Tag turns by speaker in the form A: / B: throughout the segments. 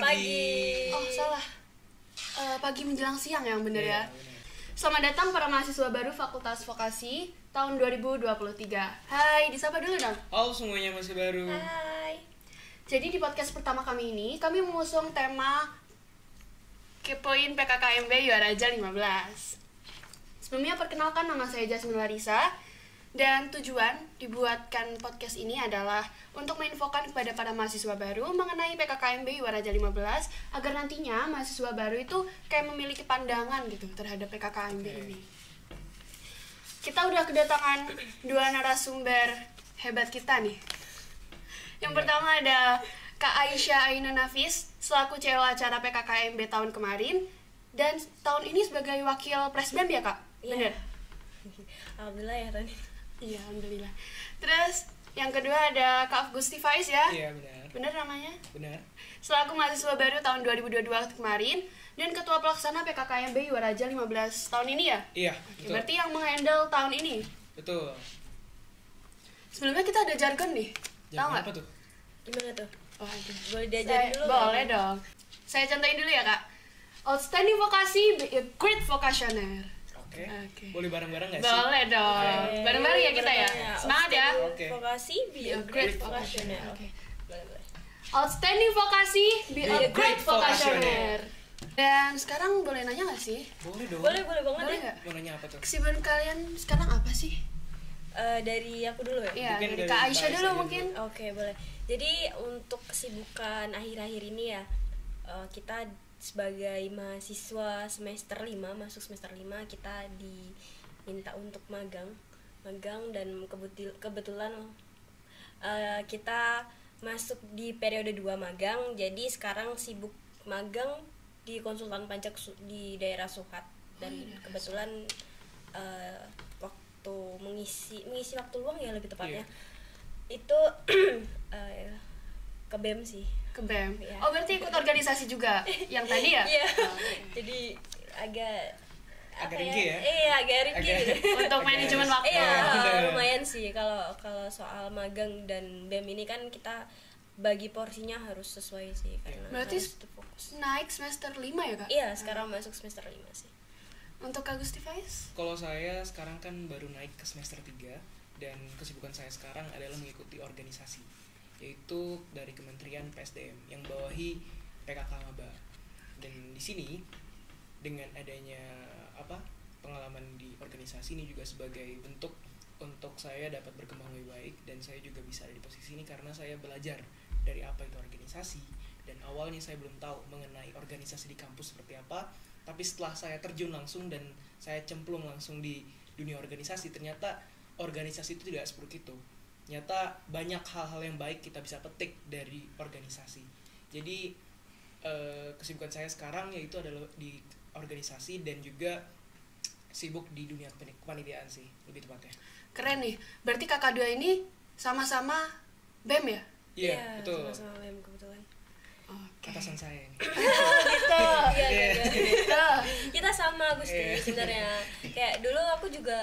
A: pagi.
B: Oh salah, pagi menjelang siang yang bener ya.
A: Bener.
B: Selamat datang para mahasiswa baru Fakultas Vokasi tahun 2023. Hai, disapa dulu dong.
A: Halo semuanya, masih baru.
C: Hai.
B: Jadi di podcast pertama kami ini, kami mengusung tema Kepoin PKKMB Yuaraja 15. Sebelumnya perkenalkan, nama saya Jasmine Larissa. Dan tujuan dibuatkan podcast ini adalah untuk menginfokan kepada para mahasiswa baru mengenai PKKMB Yuaraja 15 agar nantinya mahasiswa baru itu kayak memiliki pandangan gitu terhadap PKKMB ini. Kita udah kedatangan dua narasumber hebat kita nih. Yang pertama ada Kak Aisyah Ainun Nafis selaku CEO acara PKKMB tahun kemarin dan tahun ini sebagai wakil Presbem ya Kak?
C: Iya.
B: Bener?
C: Alhamdulillah ya Tani.
B: Iya, alhamdulillah. Terus yang kedua ada Kak Gusti Faiz ya?
A: Iya, benar.
B: Bener namanya?
A: Benar.
B: Selaku mahasiswa baru tahun 2022 kemarin dan ketua pelaksana PKKMB Yuaraja 15 tahun ini ya?
A: Iya,
B: Oke,
A: betul.
B: berarti yang menghandle tahun ini.
A: Betul.
B: Sebelumnya kita ada jargon nih. Tahu
A: Jangan
B: nggak?
A: apa tuh?
C: Gimana tuh?
B: Oh, ada.
C: Boleh diajarin dulu nggak?
B: Boleh dong. Saya contohin dulu ya Kak. Outstanding vokasi, be a great vocationer.
A: Oke.
B: Oke.
A: Boleh bareng-bareng nggak sih?
B: Boleh dong.
C: Oke.
B: Bareng-bareng ya kita ya.
C: Bareng-bareng ya.
B: Semangat ya.
A: Oke.
C: Vokasi be a
B: Great
C: great
B: vocationer.
C: vocationer.
B: Oke.
C: Boleh.
B: Outstanding vokasi, be a great
A: great vocationer.
B: vocationer. Dan sekarang boleh nanya nggak sih?
A: Boleh dong.
C: Boleh banget
B: Boleh
C: ya.
B: nggak?
A: Mau nanya apa tuh?
B: Kesibukan kalian sekarang apa sih?
C: Dari aku dulu ya.
B: Iya,
A: Mungkin
B: dari
A: dari
B: Kak
A: Kak
B: Aisyah
A: Aisyah
B: dulu
A: dulu.
B: mungkin.
C: Oke, boleh. Jadi untuk kesibukan akhir-akhir ini ya, kita sebagai mahasiswa semester 5, masuk semester 5, kita diminta untuk magang dan kebetulan kita masuk di periode 2 magang. Jadi sekarang sibuk magang di konsultan pajak di daerah Suhat dan kebetulan waktu mengisi waktu luang ya lebih tepatnya. Itu ke BEM sih.
B: Ke BEM.
C: Iya.
B: Oh, berarti ikut organisasi juga yang tadi ya?
C: Iya.
B: Oh, oke.
C: Jadi agak
A: Agak
C: apa
A: ringkih ya?
C: Iya, agak ringkih
A: Agak-
C: gitu.
B: Untuk manajemen waktu.
C: Iya,
A: bener.
C: lumayan sih kalau soal magang dan BEM ini kan kita bagi porsinya harus sesuai sih karena
B: Berarti
C: harus fokus.
B: naik semester 5 ya Kak?
C: Iya, sekarang masuk semester 5 sih.
B: Untuk Kak Gusti Faiz?
A: Kalau saya sekarang kan baru naik ke semester 3 dan kesibukan saya sekarang adalah mengikuti organisasi, yaitu dari Kementerian PSDM yang bawahi PKK Maba. Dan di sini dengan adanya pengalaman di organisasi ini juga sebagai bentuk untuk saya dapat berkembang lebih baik, dan saya juga bisa ada di posisi ini karena saya belajar dari apa itu organisasi. Dan awalnya saya belum tahu mengenai organisasi di kampus seperti apa, tapi setelah saya terjun langsung dan saya cemplung langsung di dunia organisasi, ternyata organisasi itu tidak seperti itu. Ternyata banyak hal-hal yang baik kita bisa petik dari organisasi. Jadi kesibukan saya sekarang yaitu adalah di organisasi dan juga sibuk di dunia kepanitiaan sih, lebih tepatnya.
B: Keren nih. Berarti kakak dua ini sama-sama BEM ya?
A: Iya, betul.
C: Sama-sama BEM kebetulan.
B: Oke.
A: Atasan saya ini.
B: Gitu.
C: Iya.
B: Gitu.
C: Kita sama Gusti
A: Iya.
C: sebenarnya. Kayak dulu aku juga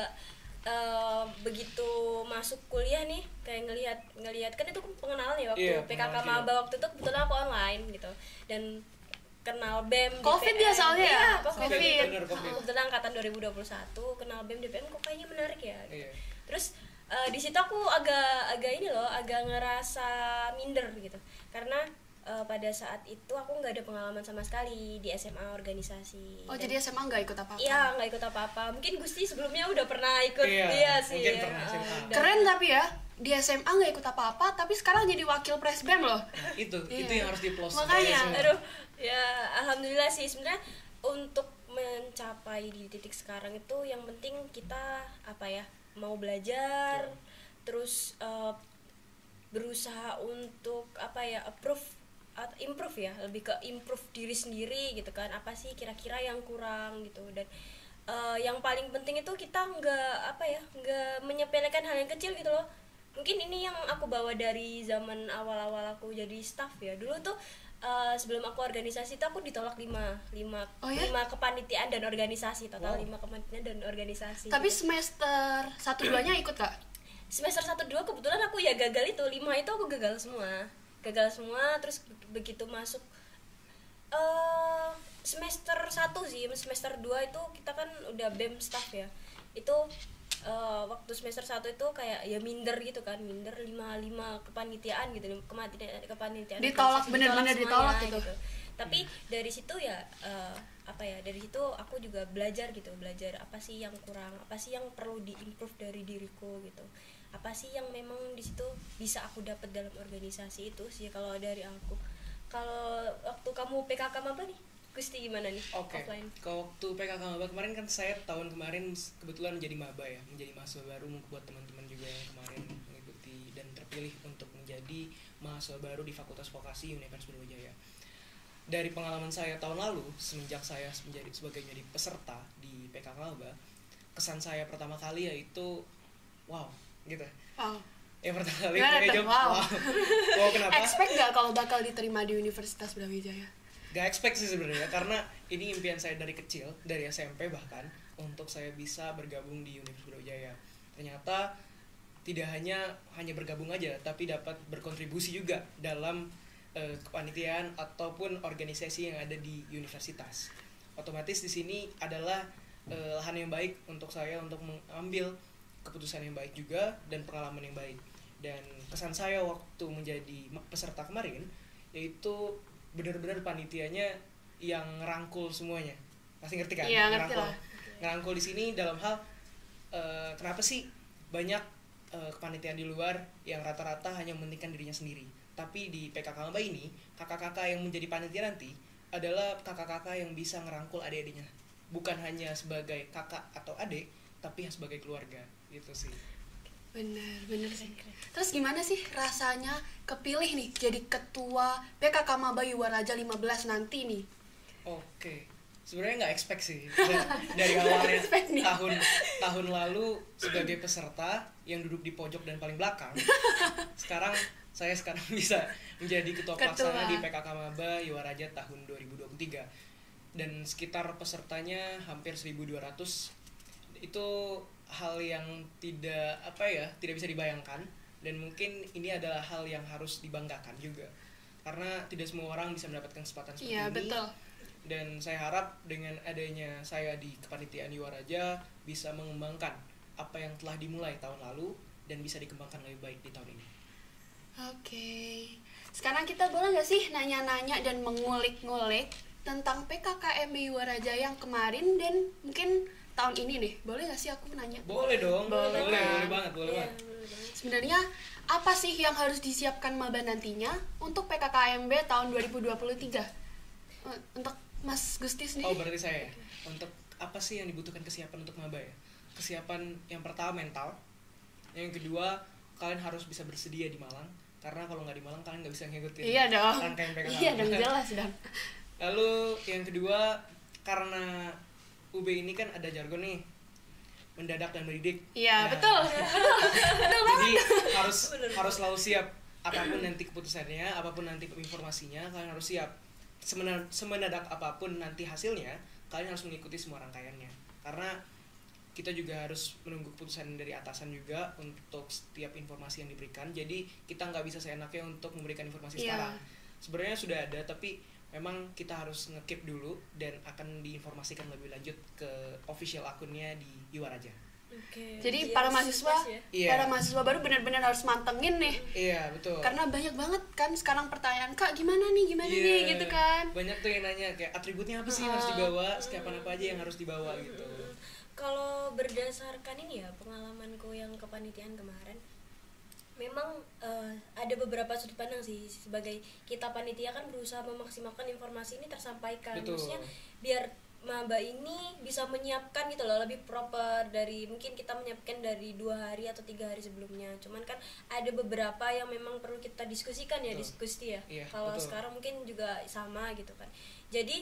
C: begitu masuk kuliah nih kayak ngelihat kan itu pengenalan ya waktu
A: Iya,
C: PKK
A: pengenalan
C: Maba waktu itu kebetulan aku online gitu dan kenal BEM di
B: Covid
C: PM.
B: ya soalnya ya?
C: Iya,
B: Covid.
A: Bener, Covid.
C: Kebetulan angkatan 2021 kenal BEM di PM kok kayaknya menarik ya gitu.
A: Iya.
C: Terus di situ aku agak ini loh agak ngerasa minder gitu karena pada saat itu aku nggak ada pengalaman sama sekali di SMA organisasi.
B: Oh,
C: Dan-
B: jadi SMA nggak ikut apa-apa?
C: Iya, nggak ikut apa-apa. Mungkin Gusti sebelumnya udah pernah ikut.
A: Iya,
C: Sih.
A: mungkin pernah SMA.
C: udah.
B: Keren tapi ya, di SMA nggak ikut apa-apa, tapi sekarang jadi wakil Presbem loh.
A: Nah, itu
B: Iya.
A: yang harus di-plus.
B: Makanya,
A: semua.
C: Aduh, ya alhamdulillah sih sebenarnya untuk mencapai di titik sekarang itu yang penting kita mau belajar, terus berusaha untuk improve ya, lebih ke improve diri sendiri gitu kan, apa sih kira-kira yang kurang gitu. Dan yang paling penting itu kita nggak menyepelekan hal yang kecil gitu loh. Mungkin ini yang aku bawa dari zaman awal-awal aku jadi staff ya. Dulu tuh sebelum aku organisasi itu aku ditolak 5
B: Oh ya?
C: kepanitiaan dan organisasi, total
A: Wow.
C: 5 kepanitiaan dan organisasi.
B: Tapi semester 1-2-nya ikut Kak?
C: semester 1-2 kebetulan aku ya gagal itu, 5 itu aku gagal semua, terus begitu masuk Semester 1 sih, semester 2 itu kita kan udah BEM staff ya. Itu waktu semester 1 itu kayak ya minder gitu kan, minder 5 kepanitiaan gitu, kepanitiaan
B: Ditolak, bener-bener
C: semuanya,
B: ditolak gitu.
C: Tapi dari situ ya dari situ aku juga belajar gitu, belajar apa sih yang kurang, apa sih yang perlu diimprove dari diriku gitu, apa sih yang memang di situ bisa aku dapat dalam organisasi itu sih kalau dari aku. Kalau waktu kamu PKK maba nih, Gusti gimana nih?
A: Oke.
C: Offline.
A: Kalau waktu PKK maba kemarin kan saya tahun kemarin kebetulan menjadi maba ya, menjadi mahasiswa baru buat teman-teman juga yang kemarin mengikuti dan terpilih untuk menjadi mahasiswa baru di Fakultas Vokasi Universitas Brawijaya. Dari pengalaman saya tahun lalu, semenjak saya sebagai peserta di PKK maba, kesan saya pertama kali yaitu wow, gitu.
B: Wow.
A: Yang pertama kali
B: Gimana
A: kayak
B: tuh? Wow.
A: Wow, kenapa?
B: Expect gak kalau bakal diterima di Universitas Brawijaya?
A: Gak expect sih sebenarnya, karena ini impian saya dari kecil, dari SMP bahkan, untuk saya bisa bergabung di Universitas Brawijaya. Ternyata tidak hanya bergabung aja, tapi dapat berkontribusi juga dalam kepanitiaan ataupun organisasi yang ada di universitas. Otomatis di sini adalah lahan yang baik untuk saya untuk mengambil keputusan yang baik juga dan pengalaman yang baik. Dan kesan saya waktu menjadi peserta kemarin yaitu benar-benar panitianya yang ngerangkul semuanya. Pasti ngerti kan?
B: Iya, ngerti lah.
A: Ngerangkul di sini dalam hal kenapa sih banyak kepanitiaan di luar yang rata-rata hanya mementingkan dirinya sendiri. Tapi di PKK maba ini, kakak-kakak yang menjadi panitia nanti adalah kakak-kakak yang bisa ngerangkul adik-adiknya. Bukan hanya sebagai kakak atau adik, tapi sebagai keluarga. Gitu sih.
B: Bener sih. Terus gimana sih rasanya kepilih nih jadi ketua PKK Maba Yuwaraja 15 nanti nih?
A: Oke, sebenarnya nggak expect sih dari awalnya tahun lalu sebagai peserta yang duduk di pojok dan paling belakang. Saya sekarang bisa menjadi ketua pelaksana di PKK Maba Yuwaraja tahun 2023 dan sekitar pesertanya hampir 1.200. Itu hal yang tidak bisa dibayangkan dan mungkin ini adalah hal yang harus dibanggakan juga karena tidak semua orang bisa mendapatkan kesempatan seperti ini.
B: Betul.
A: Dan saya harap dengan adanya saya di kepanitiaan Yuwaraja bisa mengembangkan apa yang telah dimulai tahun lalu dan bisa dikembangkan lebih baik di tahun ini.
B: Oke. Sekarang kita boleh nggak sih nanya-nanya dan mengulik-ngulik tentang PKKMB Yuwaraja yang kemarin dan mungkin tahun ini nih, boleh gak sih aku nanya?
A: Boleh dong, boleh banget.
B: Sebenarnya apa sih yang harus disiapkan maba nantinya untuk PKKMB tahun 2023? Untuk Mas Gusti sendiri?
A: Oh, berarti saya. Untuk apa sih yang dibutuhkan kesiapan untuk maba ya? Kesiapan yang pertama mental, yang kedua kalian harus bisa bersedia di Malang, karena kalau nggak di Malang kalian nggak bisa ngikutin rangkaian PKK.
B: Iya dong, jelas dong.
A: Lalu yang kedua, karena UB ini kan ada jargon nih, mendadak dan mendidik.
B: Iya, betul.
A: Jadi harus selalu siap apapun nanti keputusannya, apapun nanti informasinya, kalian harus siap. Semendadak apapun nanti hasilnya, kalian harus mengikuti semua rangkaiannya. Karena kita juga harus menunggu keputusan dari atasan juga untuk setiap informasi yang diberikan. Jadi kita nggak bisa seenaknya untuk memberikan informasi sekarang. Sebenarnya sudah ada, tapi memang kita harus nge-keep dulu dan akan diinformasikan lebih lanjut ke official akunnya di Yuwaraja.
B: Jadi para mahasiswa, para mahasiswa baru benar-benar harus mantengin nih.
A: Iya, betul.
B: Karena banyak banget kan sekarang pertanyaan, Kak gimana nih gitu kan.
A: Banyak tuh yang nanya kayak atributnya apa sih yang harus dibawa, kesiapan apa aja yang harus dibawa gitu.
C: Kalau berdasarkan ini ya pengalamanku yang kepanitiaan kemarin, memang ada beberapa sudut pandang sih. Sebagai kita panitia kan berusaha memaksimalkan informasi ini tersampaikan. Maksudnya biar maba ini bisa menyiapkan gitu loh, lebih proper dari mungkin kita menyiapkan dari 2 hari atau 3 hari sebelumnya. Cuman kan ada beberapa yang memang perlu kita diskusikan ya, diskusi ya. Kalau sekarang mungkin juga sama gitu kan. Jadi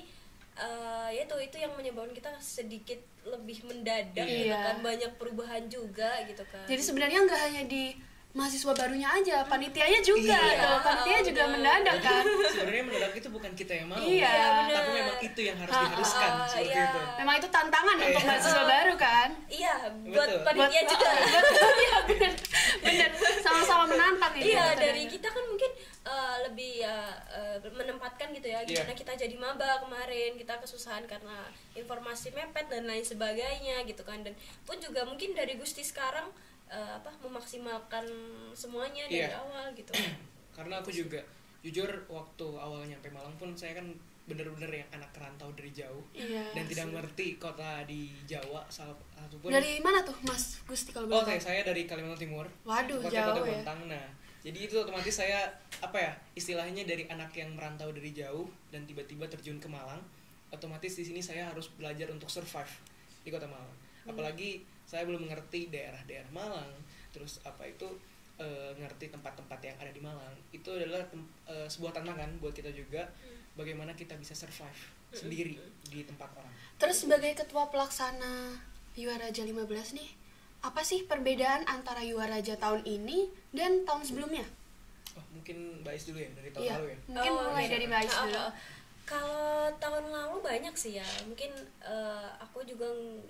C: itu yang menyebabkan kita sedikit lebih mendadak gitu kan, banyak perubahan juga gitu kan.
B: Jadi sebenarnya nggak hanya di mahasiswa barunya aja, panitianya juga. Panitia juga mendadak kan.
A: Sebenarnya mendadak itu bukan kita yang mau,
B: tapi
A: memang itu yang harus diharuskan seperti itu.
B: Memang itu tantangan untuk mahasiswa baru kan.
C: Iya, buat panitia juga.
B: Iya benar, sama-sama menantang ini.
C: Iya, dari kita kan mungkin lebih menyelamatkan gitu ya, gimana kita jadi maba kemarin, kita kesusahan karena informasi mepet dan lain sebagainya gitu kan. Dan pun juga mungkin dari Gusti sekarang memaksimalkan semuanya dari awal gitu.
A: Karena aku juga jujur waktu awal nyampe Malang pun saya kan bener-bener yang anak rantau dari jauh dan tidak mengerti kota di Jawa salah satu pun.
B: Dari mana tuh Mas Gusti kalau boleh tahu?
A: Saya dari Kalimantan Timur.
B: Waduh,
A: kota
B: jauh ya.
A: Bontang. Nah, jadi itu otomatis saya istilahnya dari anak yang merantau dari jauh dan tiba-tiba terjun ke Malang, otomatis di sini saya harus belajar untuk survive di kota Malang. Apalagi saya belum mengerti daerah-daerah Malang, terus ngerti tempat-tempat yang ada di Malang. Itu adalah sebuah tantangan buat kita juga, bagaimana kita bisa survive sendiri di tempat orang.
B: Terus sebagai ketua pelaksana Yuaraja 15 nih, apa sih perbedaan antara Yuaraja tahun ini dan tahun sebelumnya?
A: Mungkin Mbak Is dulu ya, dari tahun lalu ya?
B: Mungkin mulai dari Mbak Is dulu.
C: Kalau tahun lalu banyak sih ya, mungkin aku juga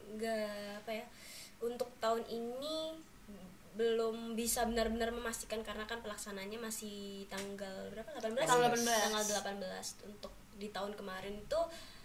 C: untuk tahun ini belum bisa benar-benar memastikan karena kan pelaksananya masih tanggal berapa? 18. Tanggal 18 untuk di tahun kemarin itu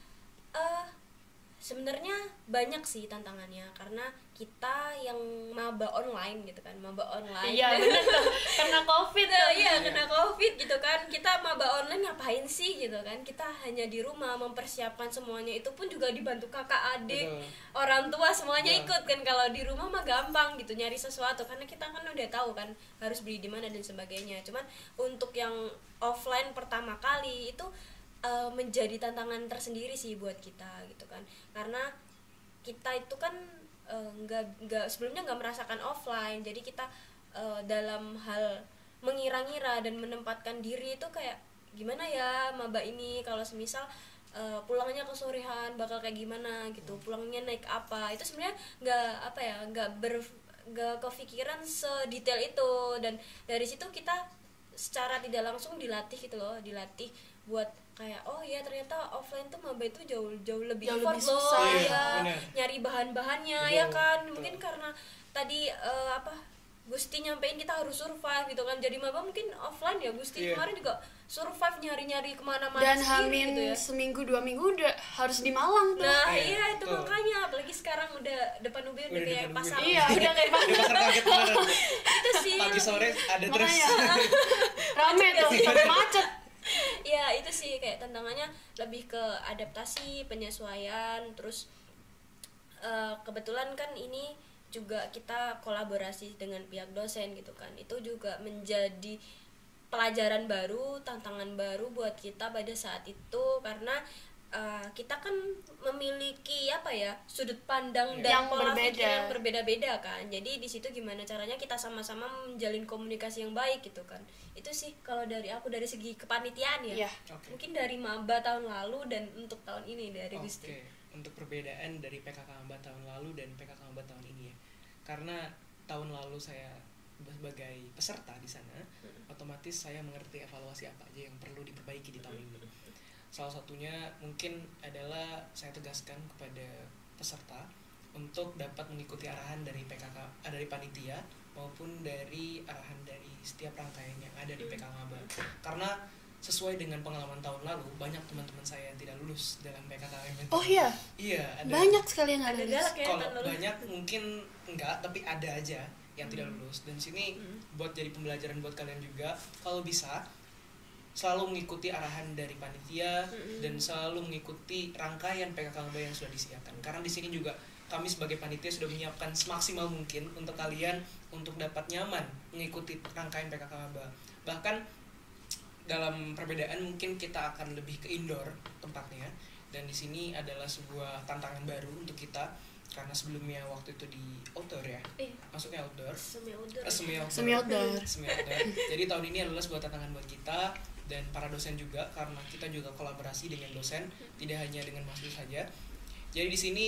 C: sebenarnya banyak sih tantangannya karena kita yang maba online gitu kan, maba online.
B: Iya benar tuh, kena covid tuh.
C: Kena covid gitu kan, kita maba online ngapain sih gitu kan, kita hanya di rumah mempersiapkan semuanya, itu pun juga dibantu kakak adik. Orang tua semuanya ikut kan, kalau di rumah mah gampang gitu nyari sesuatu karena kita kan udah tahu kan harus beli di mana dan sebagainya. Cuman untuk yang offline pertama kali itu menjadi tantangan tersendiri sih buat kita gitu kan, karena kita itu kan nggak sebelumnya nggak merasakan offline, jadi kita dalam hal mengira-ngira dan menempatkan diri itu kayak gimana ya maba ini kalau semisal pulangnya kesorean bakal kayak gimana gitu, pulangnya naik apa, itu sebenarnya nggak kepikiran sedetail itu. Dan dari situ kita secara tidak langsung dilatih gitu loh, dilatih buat kayak ternyata offline tuh maba itu jauh lebih effort loh ya, nyari bahan-bahannya ya kan. Mungkin karena tadi Gusti nyampein kita harus survive gitu kan, jadi maba mungkin offline ya Gusti kemarin juga survive nyari-nyari kemana-mana
B: dan
C: sendiri gitu ya.
B: seminggu 2 minggu udah harus di Malang tuh.
C: Nah itu makanya apalagi sekarang udah depan UB udah kayak pasar.
B: Udah kayak pasar
A: kaget beneran.
C: Itu sih
A: pagi sore ada terus
B: rame tuh sampai macet.
C: Ya itu sih kayak tantangannya lebih ke adaptasi, penyesuaian. Terus kebetulan kan ini juga kita kolaborasi dengan pihak dosen gitu kan, itu juga menjadi pelajaran baru, tantangan baru buat kita pada saat itu karena kita kan memiliki sudut pandang dan pola pikir yang berbeda-beda kan. Jadi di situ gimana caranya kita sama-sama menjalin komunikasi yang baik gitu kan. Itu sih kalau dari aku dari segi kepanitiaan ya. Mungkin dari maba tahun lalu dan untuk tahun ini dari Gusti.
A: Untuk perbedaan dari PKK maba tahun lalu dan PKK maba tahun ini ya. Karena tahun lalu saya sebagai peserta di sana, otomatis saya mengerti evaluasi apa aja yang perlu diperbaiki di tahun ini. Salah satunya mungkin adalah saya tegaskan kepada peserta untuk dapat mengikuti arahan dari PKK, dari panitia maupun dari arahan dari setiap rangkaian yang ada di PKK Maba. Karena sesuai dengan pengalaman tahun lalu, banyak teman-teman saya yang tidak lulus dalam PKKMB.
B: Oh iya?
A: Iya, ada.
B: Banyak sekali yang nggak lulus.
A: Kalau banyak mungkin enggak, tapi ada aja yang tidak lulus. Dan sini buat jadi pembelajaran buat kalian juga, kalau bisa selalu mengikuti arahan dari panitia dan selalu mengikuti rangkaian PKK yang sudah disiapkan. Karena di sini juga kami sebagai panitia sudah menyiapkan semaksimal mungkin untuk kalian untuk dapat nyaman mengikuti rangkaian PKK. Bahkan dalam perbedaan mungkin kita akan lebih ke indoor tempatnya, dan di sini adalah sebuah tantangan baru untuk kita karena sebelumnya waktu itu di outdoor ya, masuknya outdoor, semi outdoor. Jadi tahun ini adalah sebuah tantangan buat kita dan para dosen juga, karena kita juga kolaborasi dengan dosen, tidak hanya dengan mahasiswa saja. Jadi di sini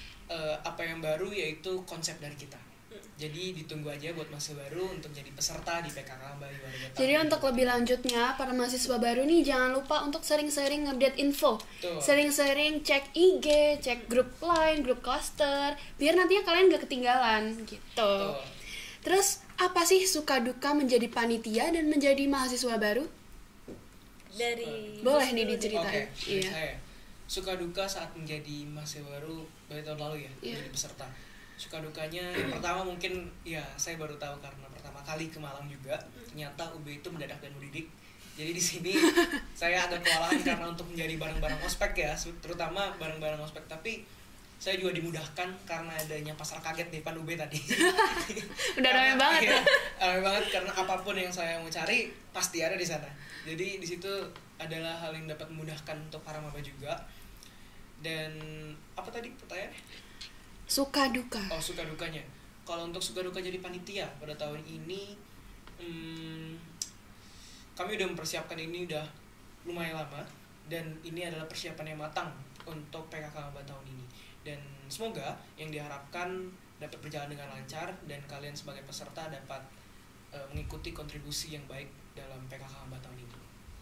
A: apa yang baru yaitu konsep dari kita. Jadi ditunggu aja buat mahasiswa baru untuk jadi peserta di PKK Maba Yuaraja.
B: Jadi untuk lebih lanjutnya para mahasiswa baru nih jangan lupa untuk sering-sering ngupdate info. Sering-sering cek IG, cek grup line, grup cluster, biar nantinya kalian gak ketinggalan gitu. Terus apa sih suka duka menjadi panitia dan menjadi mahasiswa baru?
C: dari
B: Boleh
C: Gus
B: nih
C: dulu deh.
B: diceritain.
A: Oke,
B: Iya.
A: saya suka duka saat menjadi mahasiswa baru dari tahun lalu ya,
B: Iya.
A: menjadi peserta. Suka dukanya pertama mungkin ya saya baru tahu karena pertama kali ke Malang juga, ternyata UB itu mendadak dan mendidik. Jadi di sini saya agak kewalahan karena untuk menjadi barang-barang ospek ya, terutama barang-barang ospek. Tapi saya juga dimudahkan karena adanya pasar kaget di depan UB tadi.
B: Udah ramai banget
A: Iya,
B: ya.
A: ramai banget karena apapun yang saya mau cari pasti ada di sana. Jadi di situ adalah hal yang dapat memudahkan untuk para maba juga. Dan apa tadi pertanyaannya?
B: Suka duka.
A: Oh, suka dukanya. Kalau untuk suka duka jadi panitia pada tahun ini, kami udah mempersiapkan ini udah lumayan lama, dan ini adalah persiapan yang matang untuk PKK Maba tahun ini. Dan semoga yang diharapkan dapat berjalan dengan lancar dan kalian sebagai peserta dapat mengikuti kontribusi yang baik dalam PKK Maba tahun ini.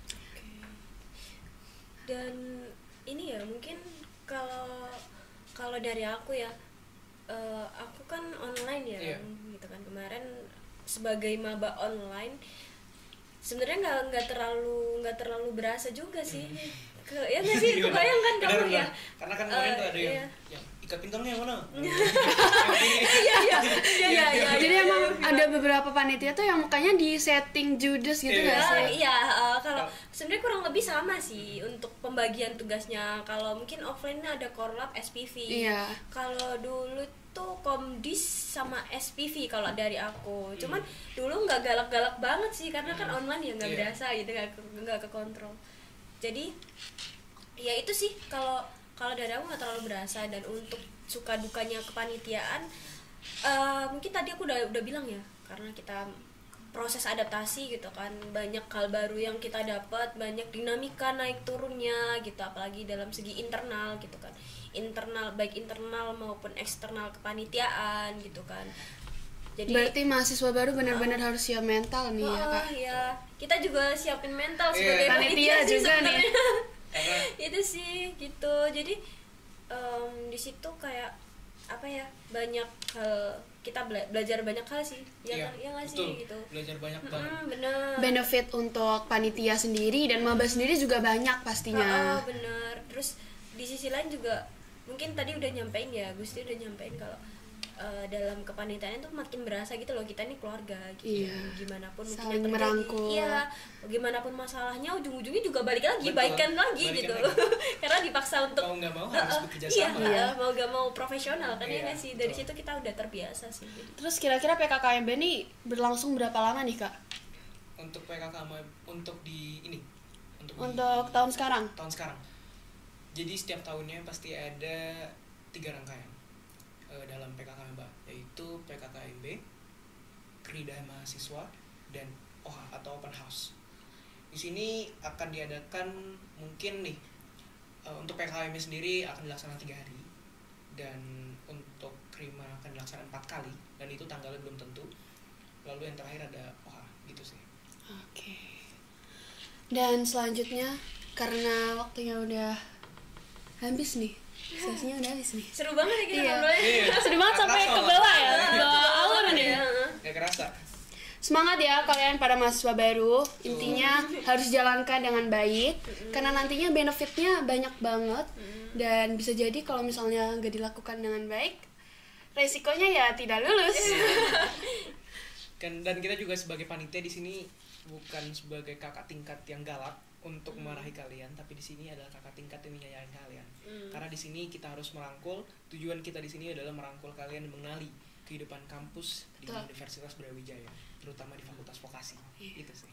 C: Dan ini ya mungkin kalau dari aku ya, aku kan online ya,
A: Iya.
C: gitu kan. Kemarin sebagai maba online sebenarnya nggak terlalu berasa juga sih. Ya nggak sih,
A: Gimana?
C: kebayang kan kamu
A: Benar,
C: ya.
A: benar. Karena kan kemarin tuh ada
C: Iya.
A: yang ikat pinggangnya yang mana?
C: Iya.
B: Jadi emang ada beberapa panitia tuh yang mukanya di setting judes gitu
A: Iya.
B: nggak sih?
C: Iya, kalau sebenarnya kurang lebih sama sih untuk pembagian tugasnya. Kalau mungkin offline-nya ada korlap SPV.
B: Iya.
C: Kalau dulu tuh komdis sama SPV kalau dari aku. Cuman dulu nggak galak-galak banget sih karena kan online ya nggak
A: Iya.
C: berasa gitu, nggak ke kontrol. Jadi ya itu sih kalau dari aku nggak terlalu berasa. Dan untuk suka dukanya kepanitiaan, mungkin tadi aku udah bilang ya, karena kita proses adaptasi gitu kan, banyak hal baru yang kita dapat, banyak dinamika naik turunnya gitu, apalagi dalam segi internal gitu kan, baik internal maupun eksternal kepanitiaan gitu kan. Jadi
B: Berarti mahasiswa baru benar-benar harus siap mental nih ya kak.
C: ya kita juga siapin mental
A: Iya.
C: sebagai
B: Panitia
C: sih
B: juga nih.
C: sebenarnya.
A: Karena
C: Itu sih gitu. Jadi di situ kayak apa ya, banyak hal, kita belajar banyak hal sih ya,
A: iya,
C: kan? Ya nggak sih
A: betul.
C: gitu.
A: Belajar banyak banget.
C: Bener.
B: Benefit untuk panitia sendiri dan maba sendiri juga banyak pastinya.
C: Bener. Terus di sisi lain juga mungkin tadi udah nyampein ya, Gusti udah nyampein kalau dalam kepanitiaan itu makin berasa gitu loh, kita ini keluarga gitu.
B: Iya.
C: Gimana pun mungkin
B: Saling
C: yang terjadi,
B: merangkul.
C: iya, gimana pun masalahnya ujung-ujungnya juga balik lagi,
A: Betul,
C: baikan lagi
A: balikan
C: gitu.
A: lagi.
C: Karena dipaksa untuk
A: Mau nggak mau harus bekerja
C: iya,
A: sama.
C: iya, mau gak mau profesional kan ya
A: Iya,
C: nggak sih. Dari
A: betul.
C: situ kita udah terbiasa sih. Jadi.
B: Terus kira-kira PKKMB ini berlangsung berapa lama nih kak?
A: Untuk PKK untuk di ini di
B: Untuk tahun sekarang?
A: tahun sekarang. Jadi setiap tahunnya pasti ada 3 rangkaian dalam PKK Maba, yaitu PKKMB, Krida Mahasiswa, dan OHA atau Open House. Di sini akan diadakan mungkin nih untuk PKKMB sendiri akan dilaksanakan 3 hari, dan untuk Krima akan dilaksanakan 4 kali, dan itu tanggalnya belum tentu. Lalu yang terakhir ada OHA gitu sih.
B: Oke. Dan selanjutnya karena waktunya udah habis nih, sesinya udah habis nih.
C: Seru banget ya kita
B: Iya.
C: ngobrolnya.
A: Iya.
B: Seru banget sampai
A: Kerasa
B: ke
A: lah.
B: bawah ya, ke bawah
C: Betul
B: alur
C: banget
B: nih.
C: ya.
A: Gak kerasa.
B: Semangat ya kalian para mahasiswa baru. Intinya harus jalankan dengan baik karena nantinya benefitnya banyak banget dan bisa jadi kalau misalnya nggak dilakukan dengan baik, resikonya ya tidak lulus.
A: Dan kita juga sebagai panitia di sini bukan sebagai kakak tingkat yang galak untuk memarahi kalian, tapi di sini adalah kakak tingkat yang menyayangi kalian. Karena di sini kita harus merangkul. Tujuan kita di sini adalah merangkul kalian mengenali kehidupan kampus di
B: Betul.
A: Universitas Brawijaya, terutama di Fakultas Vokasi. Itu sih.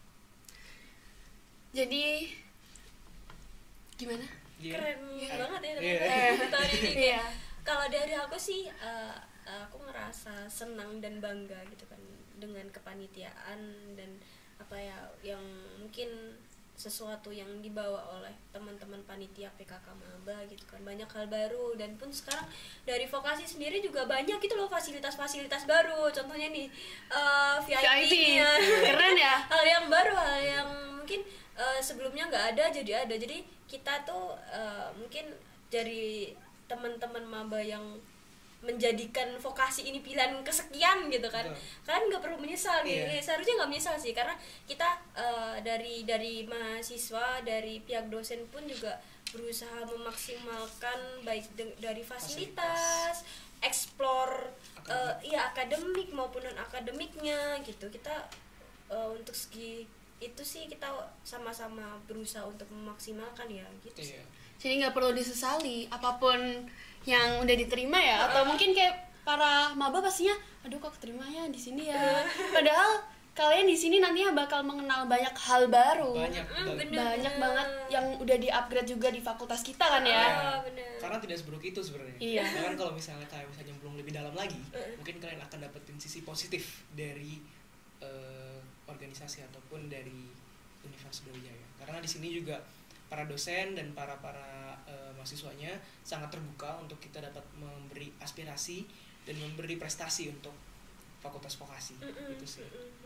B: Jadi gimana?
A: Iya.
C: Keren banget ya
A: Iya.
C: ternyata tahun ini.
B: Iya.
C: Kalau dari aku sih aku ngerasa senang dan bangga gitu kan dengan kepanitiaan dan apa ya yang mungkin sesuatu yang dibawa oleh teman-teman panitia PKK Maba gitu kan, banyak hal baru. Dan pun sekarang dari vokasi sendiri juga banyak gitu loh fasilitas-fasilitas baru, contohnya nih VIP-nya.
B: Keren ya.
C: Hal yang baru, hal yang mungkin sebelumnya nggak ada jadi ada. Jadi kita tuh mungkin dari teman-teman maba yang menjadikan vokasi ini pilihan kesekian gitu kan.
A: Betul.
C: Kalian nggak perlu menyesal gitu.
A: Iya.
C: Seharusnya nggak menyesal sih, karena kita dari mahasiswa, dari pihak dosen pun juga berusaha memaksimalkan baik dari fasilitas, explore akademik maupun non akademiknya gitu. Kita untuk segi itu sih kita sama-sama berusaha untuk memaksimalkan ya gitu sih.
A: Iya.
B: Jadi nggak perlu disesali apapun yang udah diterima ya, atau mungkin kayak para maba pastinya aduh kok keterimanya di sini ya, padahal kalian di sini nantinya bakal mengenal banyak hal baru,
A: Banyak
B: banyak banget yang udah di-upgrade juga di fakultas kita kan ya.
C: Bener.
A: Karena tidak seburuk itu sebenarnya.
B: Iya.
A: Bahkan kalau misalnya kalian bisa nyemplung lebih dalam lagi, mungkin kalian akan dapetin sisi positif dari organisasi ataupun dari Universitas Brawijaya. Karena di sini juga para dosen dan para mahasiswanya sangat terbuka untuk kita dapat memberi aspirasi dan memberi prestasi untuk fakultas vokasi. Gitu sih.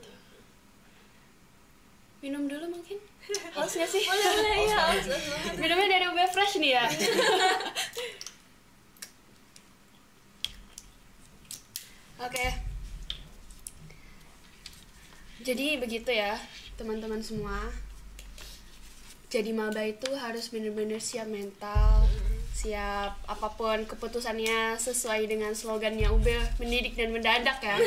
B: Minum dulu mungkin? Haus nggak sih?
C: Boleh ya.
B: Minumnya dari UB Fresh nih ya. Oke. Jadi begitu ya teman-teman semua. Jadi maba itu harus benar-benar siap mental, siap apapun keputusannya sesuai dengan slogannya UB, mendidik dan mendadak ya.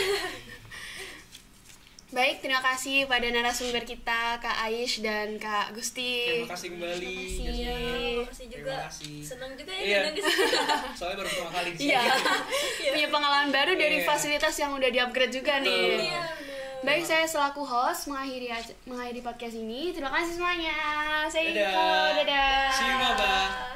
B: Baik, terima kasih pada narasumber kita Kak Aish dan Kak Gusti.
A: Terima kasih kembali.
C: Iya,
A: Jasmine.
C: makasih juga.
A: Terima kasih.
C: Senang juga ya
A: Iya.
C: datang ke sini.
A: Soalnya baru pertama kali di sini.
B: Iya. Punya pengalaman baru dari
A: Iya.
B: fasilitas yang udah di-upgrade juga nih.
C: Iya, bener.
B: Baik, saya selaku host mengakhiri podcast ini. Terima kasih semuanya. Saya
A: Dadah.
B: Iko, dadah.
A: See you, Maba.